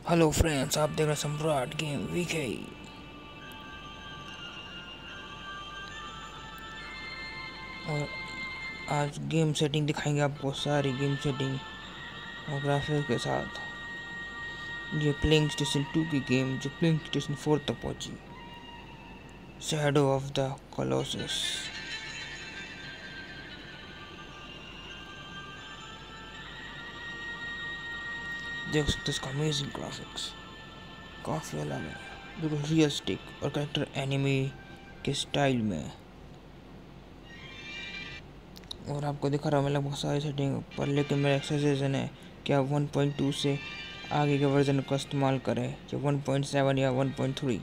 Hello friends, आप देख रहे हैं सम्राट गेम वीके। और आज गेम सेटिंग दिखाएंगे आपको, सारी गेम सेटिंग और ग्राफिक्स के साथ। ये प्लेइंग स्टेशन 2 की गेम जो प्लेइंग स्टेशन 4 तक पहुंची, शैडो ऑफ द कॉलोसस। देख सकते हो इसका अमेजिंग ग्राफिक्स, काफ़ी अलग है, बिल्कुल रियलिस्टिक और कैरेक्टर एनिमी के स्टाइल में। और आपको दिखा रहा हूँ मैं लगभग सारी सेटिंग पर, लेकिन मेरा एक सजेशन है कि आप 1.2 से आगे के वर्जन का इस्तेमाल करें, या 1.7 या 1.3।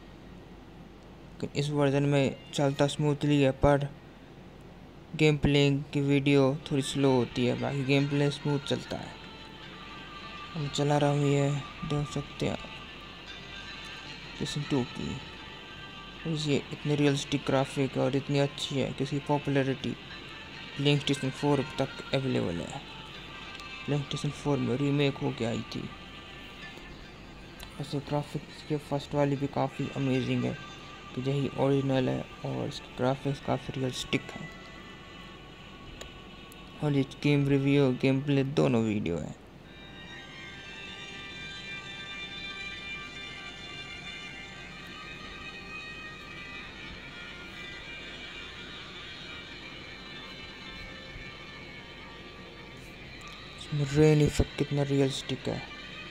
इस वर्जन में चलता स्मूथली है, पर गेम प्लेइंग की वीडियो थोड़ी स्लो होती है, बाकी गेम प्ले स्मूथ चलता है। हम चला रहा हूँ, ये देख सकते हैं स्टेशन 2 की। ये इतनी रियलिस्टिक ग्राफिक और इतनी अच्छी है कि इसकी पॉपुलैरिटी प्लेइंग स्टेशन 4 तक अवेलेबल है। प्लेइंग स्टेशन 4 में रीमेक हो के आई थी। वैसे ग्राफिक्स के फर्स्ट वाली भी काफ़ी अमेजिंग है, कि यही ओरिजिनल है और इसकी ग्राफिक्स काफ़ी रियलिस्टिक है। और ये गेम रिव्यू गेम प्ले दोनों वीडियो है। इसमें रेन इफेक्ट कितना रियलिस्टिक है।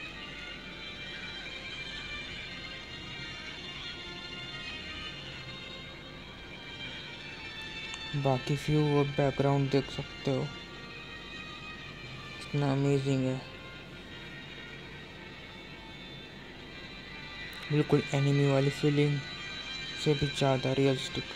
बाकी व्यू और बैकग्राउंड देख सकते हो, कितना अमेजिंग है, बिल्कुल एनिमी वाली फीलिंग से भी ज़्यादा रियलिस्टिक।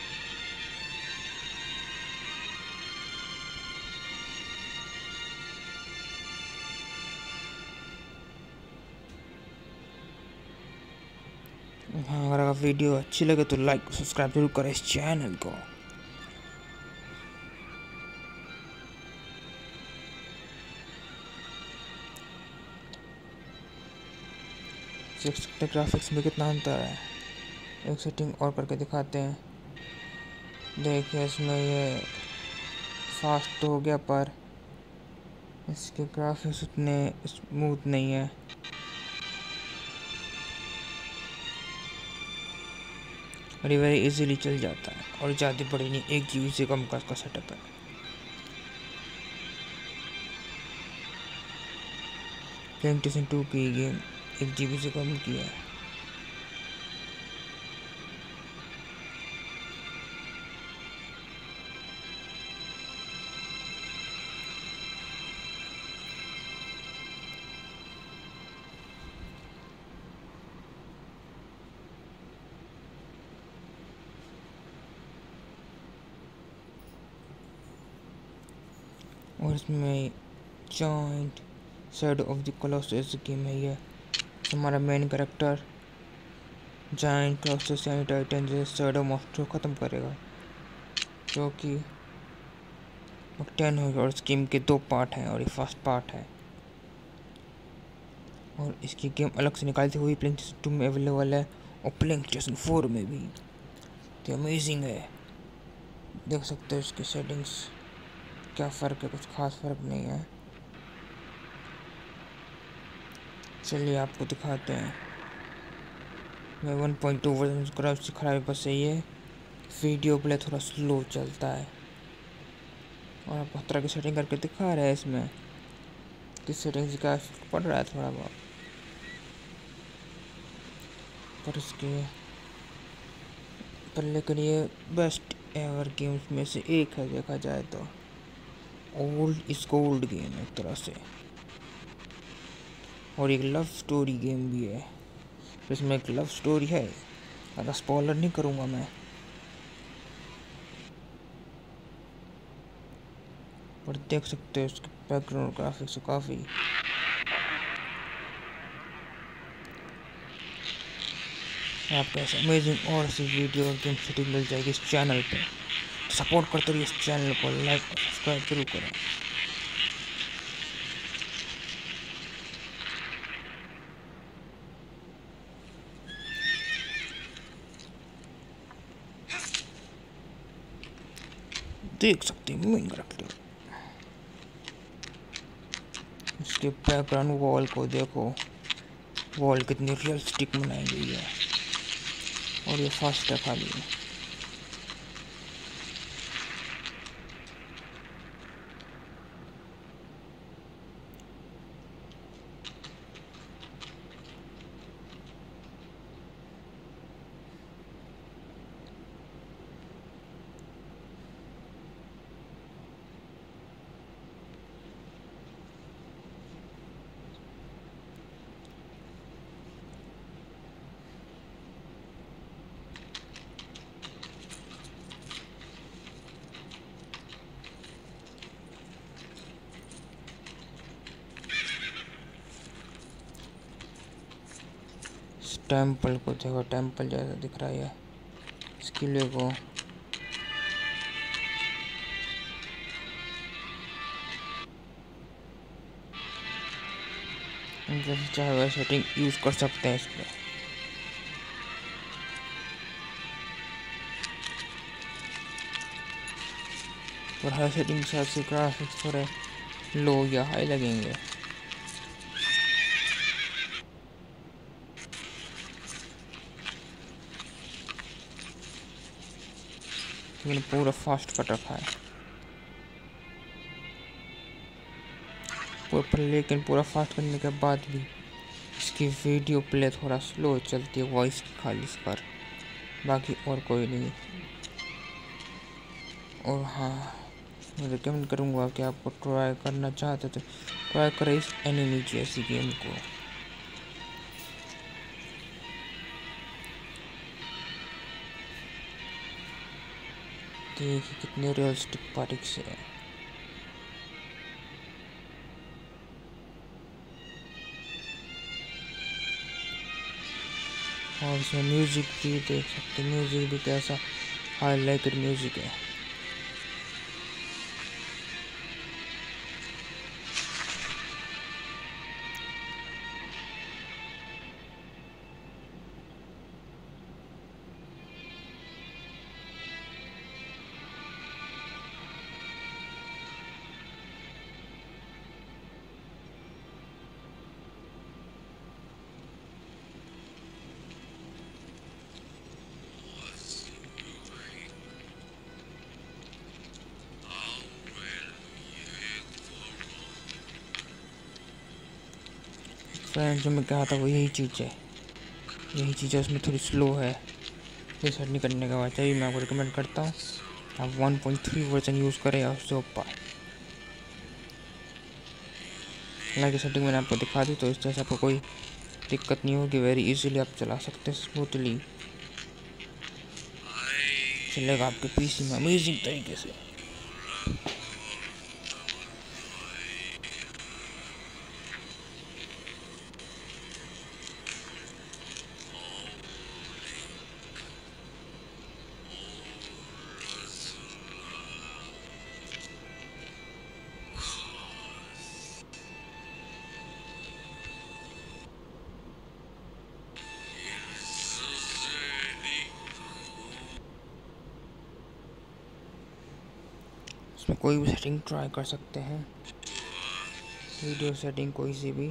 हाँ, अगर आप वीडियो अच्छी लगे तो लाइक सब्सक्राइब जरूर करें इस चैनल को। देख सकते हैं ग्राफिक्स में कितना अंतर है। एक सेटिंग और करके दिखाते हैं। देखिए इसमें ये फास्ट तो हो गया, पर इसके ग्राफिक्स उतने स्मूथ नहीं है। और ये वेरी इजीली चल जाता है और ज़्यादा बड़ी नहीं, 1 GB से कम का इसका सेटअप है। प्लेइंग स्टेशन 2 की गेम 1 GB से कम की है। और इसमें giant shadow of the colossus game है ये। हमारा मेन कैरेक्टर जायंट कॉलोसस यानी टाइटन जैसे शैडो मॉन्स्टर को ख़त्म करेगा, जो कि 10 होगा। और इस गेम के 2 पार्ट हैं और ये फर्स्ट पार्ट है। और इसकी गेम अलग से निकालती हुई प्लेइंग स्टेशन 2 में अवेलेबल है और प्लेइंग स्टेशन 4 में भी। तो अमेजिंग है, देख सकते हो इसकी सेटिंग्स क्या फ़र्क है, कुछ खास फ़र्क नहीं है। चलिए आपको दिखाते हैं। मैं 1.2 वर्जन ग्राफिक्स की खराबी बस यही है, वीडियो प्ले थोड़ा स्लो चलता है। और आपको तरह की सेटिंग करके दिखा रहा है इसमें किस सेटिंग का पड़ रहा है थोड़ा बहुत, पर इसके पर लेकिन ये बेस्ट एवर गेम्स में से एक है देखा जाए तो। ओल्ड इज गोल्ड गेम है एक तरह से। और एक लव स्टोरी गेम भी है, इसमें एक लव स्टोरी है। अगर स्पॉइलर नहीं करूँगा मैं, पर देख सकते हो इसके बैकग्राउंड ग्राफिक्स काफ़ी। आपको ऐसे अमेजिंग और ऐसी वीडियो गेम सेटिंग मिल जाएगी इस चैनल पे। सपोर्ट करते रहिए इस चैनल को, लाइक और सब्सक्राइब जरूर करें। देख सकते हैं माइनक्राफ्ट। इसके बैकग्राउंड वॉल को देखो, वॉल कितनी रियलिस्टिक बनाई गई है। और ये फास्ट है खाली। टेम्पल को देखो, टेम्पल जैसा दिख रहा है इस किले को। जैसे चाहे वैसे सेटिंग यूज कर सकते हैं इस पर। और हाई सेटिंग के साथ से ग्राफिक्स थोड़े लो या हाई लगेंगे। मैंने पूरा फास्ट कर रखा है पर लेकिन पूरा फास्ट करने के बाद भी इसकी वीडियो प्ले थोड़ा स्लो चलती है वॉइस की खाली पर, बाकी और कोई नहीं। और हाँ, मैं रिकमेंड करूँगा कि आपको ट्राई करना चाहते तो ट्राई करें इस एनिमी जैसी गेम को। देखिए कितने रियलिस्टिक पार्टिक्स है। और इसमें म्यूजिक भी देख सकते हैं, म्यूजिक भी कैसा हाईलाइटेड म्यूजिक है। फ्रेंड जो मैं कहा था वो यही चीज़ है, यही चीज़ है उसमें थोड़ी स्लो है। ये सेट नहीं करने के बाद चाहिए मैं आपको रिकमेंड करता हूँ आप 1.3 वर्जन यूज़ करें या उससे ऊपर। हालांकि सेटिंग मैंने आपको दिखा दी तो इस तरह से आपको कोई दिक्कत नहीं होगी, वेरी इजीली आप चला सकते हैं, स्मूथली चलेगा आपके पीसी में अमेजिंग तरीके से। इसमें कोई भी सेटिंग ट्राई कर सकते हैं, वीडियो सेटिंग कोई सी भी।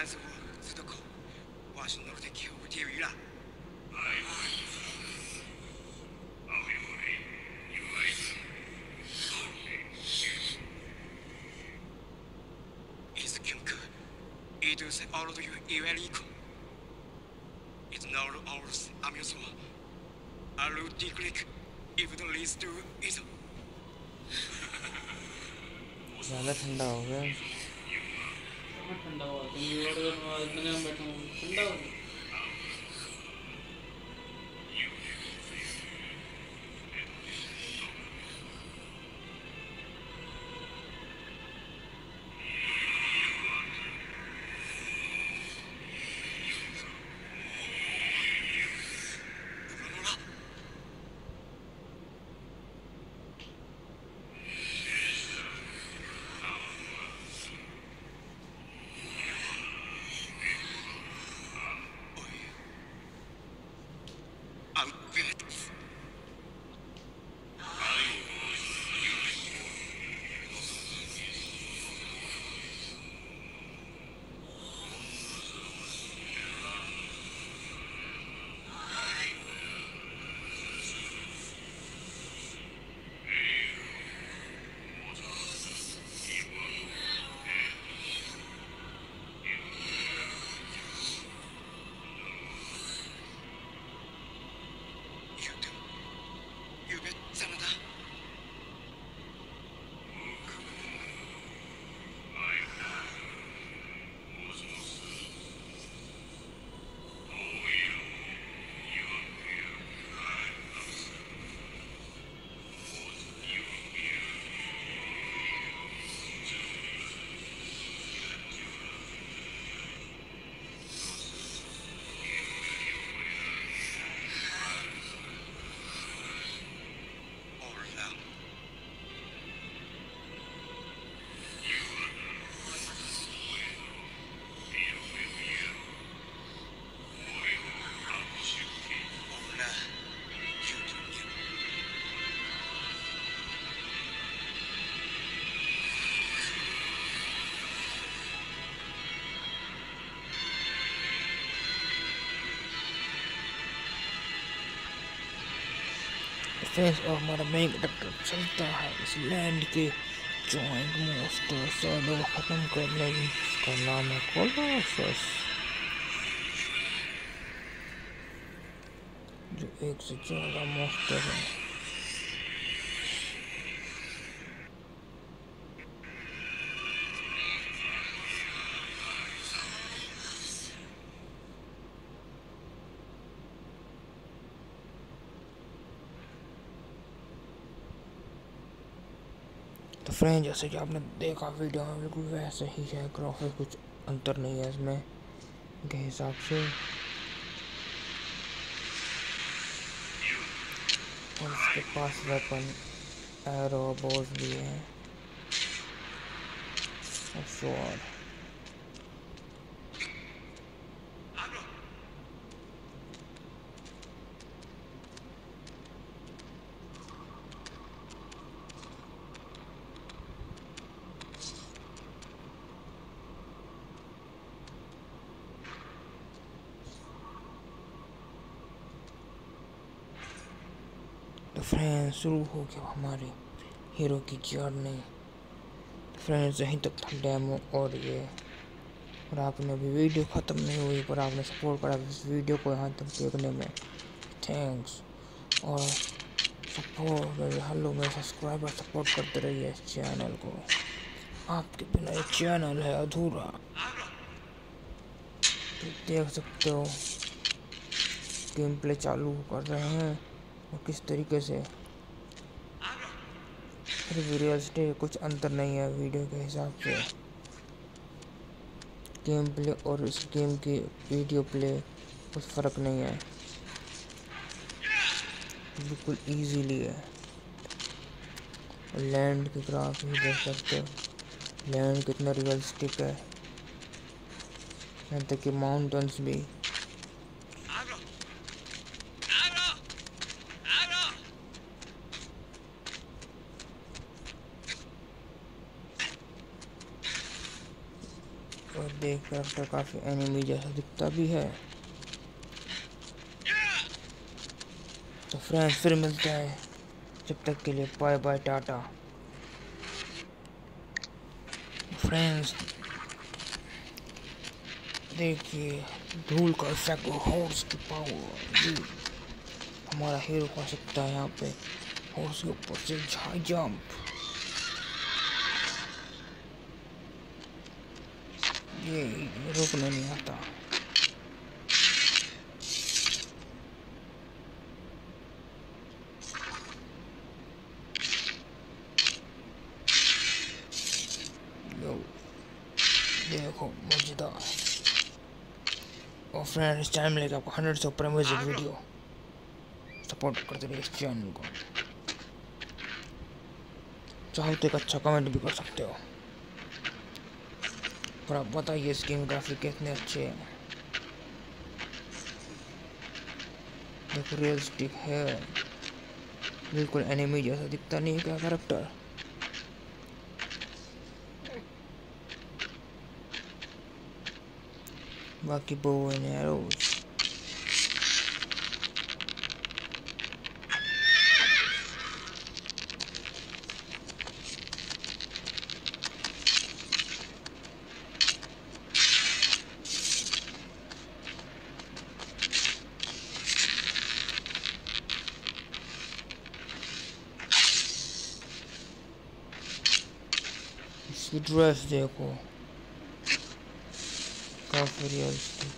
子をずっとこうわしの敵を撃てるいらis Kimka it is all of you evelico it's not all amusement I will declick if it leads to it ज़्यादा ठंडा हो गया ठंडा हुआ तुम इतने में बैठे ठंडा हो गया फेस और हमारा मेन कैरेक्टर चलता है इस लैंड के जॉइंट मोस्टर सैडो खत्म करने इसका नाम है कोलोसस जो एक से ज्यादा मोस्टर है तो फ्रेंड जैसे कि आपने देखा वीडियो में बिल्कुल वैसे ही है ग्राफिक्स कुछ अंतर नहीं है इसमें के हिसाब से और इसके पास वेपन एरो बोस भी है और स्वॉर्ड तो फ्रेंड्स शुरू हो गया हमारी हीरो की जर्नी। फ्रेंड्स यहीं तक था डेमो और ये, और आपने अभी वीडियो ख़त्म नहीं हुई पर आपने सपोर्ट करा इस वीडियो को यहाँ तक देखने में, थैंक्स। और सपोर्ट हेलो मेरे सब्सक्राइबर सपोर्ट करते रहिए इस चैनल को, आपके बिना ये चैनल है अधूरा। तो देख सकते हो गेम प्ले चालू कर रहे हैं और किस तरीके से रियलिस्टिक कुछ अंतर नहीं है वीडियो के हिसाब से। गेम प्ले और इस गेम की वीडियो प्ले कुछ फ़र्क नहीं है, बिल्कुल इजीली है। लैंड के ग्राफ भी देख सकते हो, लैंड कितना रियलिस्टिक है, यहाँ तक कि माउंटेन्स भी। और देख कैरेक्टर काफ़ी एनिमी जैसा दिखता भी है। तो फ्रेंड्स फिर मिलते हैं, जब तक के लिए बाय बाय टाटा। फ्रेंड्स देखिए धूल का इफेक्ट और हॉर्स की पावर, हमारा हीरो कर सकता है यहाँ पे हॉर्स के ऊपर से हाई जंप। ये रोकने नहीं आता। देखो मजेदार। और फ्रेंड्स इस चैनल में लेकर आपको 100 से ऊपर म्यूजिक वीडियो, सपोर्ट करते रहिए इस चैनल को। चाहो तो एक अच्छा कमेंट भी कर सकते हो और आप बताइए इस गेम ग्राफिक कितने अच्छे हैं। देखो रियलिस्टिक है, बिल्कुल एनिमी जैसा दिखता नहीं है क्या कैरेक्टर। बाकी बो एंड एरोज इसकी ड्रेस देखो काफी रियलिस्टिक।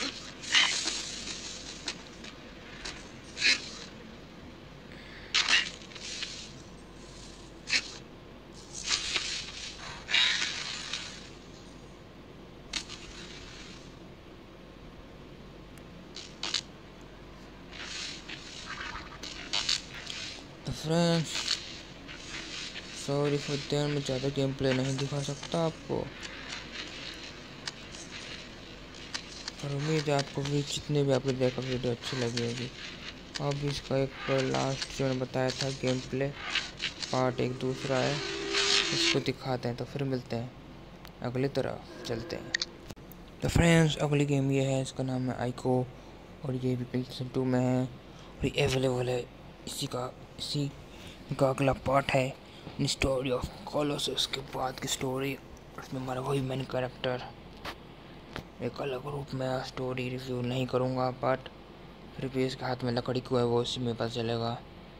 तो फ्रेंड्स सॉरी फॉर दैट, मैं ज़्यादा गेम प्ले नहीं दिखा सकता आपको, पर उम्मीद है आपको भी जितने भी आपने देखा वीडियो अच्छी लगी होगी। अब इसका एक लास्ट जो मैंने बताया था गेम प्ले पार्ट एक दूसरा है, उसको दिखाते हैं। तो फिर मिलते हैं अगली तरफ चलते हैं। तो फ्रेंड्स अगली गेम ये है, इसका नाम है आइको और ये भी PlayStation 2 में है और ये अवेलेबल है। इसी का अगला पार्ट है स्टोरी ऑफ कॉलोसस के बाद की स्टोरी। उसमें हमारा वही मेन कैरेक्टर एक अलग रूप में। स्टोरी रिव्यू नहीं करूँगा बट फिर भी इसके हाथ में लकड़ी को है वो उसी में पता चलेगा।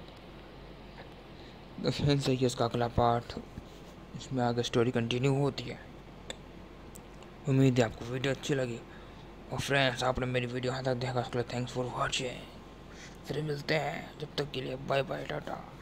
तो फ्रेंड्स ये इसका अगला पार्ट, इसमें आगे स्टोरी कंटिन्यू होती है। उम्मीद है आपको वीडियो अच्छी लगी और फ्रेंड्स आपने मेरी वीडियो यहाँ तक देखा उसके लिए थैंक्स फॉर वॉचिंग। फिर मिलते हैं, जब तक के लिए बाय बाय टाटा।